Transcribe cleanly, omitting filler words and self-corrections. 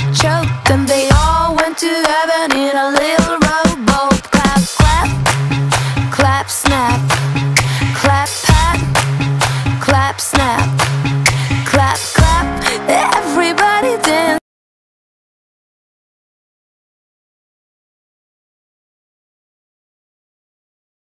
choked, and they all went to heaven in a little